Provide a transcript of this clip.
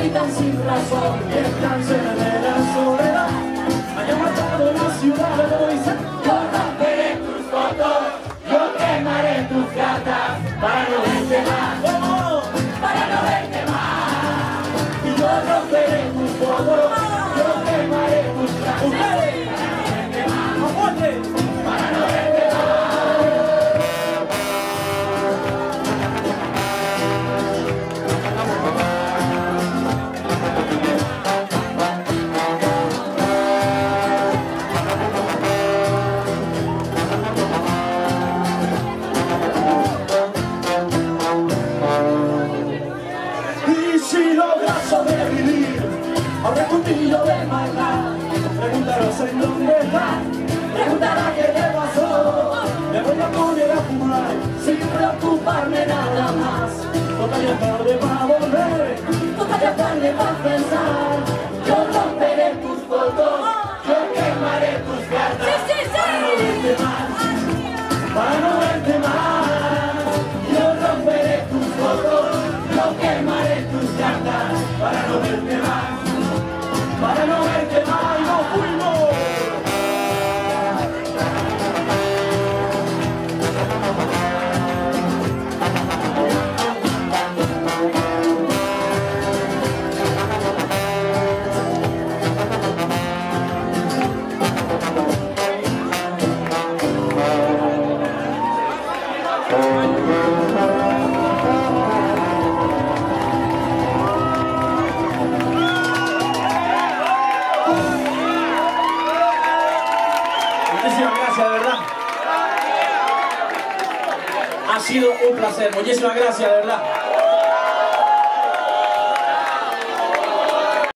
gritan sin razón. Y el cáncer de la soledad haya matado la ciudad de Luisa. Yo romperé tus fotos, yo quemaré tus cartas para no verte más, para no verte más. Y yo romperé tus fotos, yo quemaré tus cartas para no verte más, para no verte más. Si logras sobrevivir a un repuntillo de maldad, preguntarás en dónde está, preguntarás qué te pasó. Me voy a poner a fumar sin preocuparme nada más. Total ya tarde para volver, Total ya tarde para pensar. Yo romperé tus fotos, yo quemaré tus cartas para no verte más, para no verte más. Yo romperé tus fotos, yo quemaré tus cartas Para no verte más, para no verte más, y nos fuimos. Muchísimas gracias, de verdad. Ha sido un placer. Muchísimas gracias, de verdad.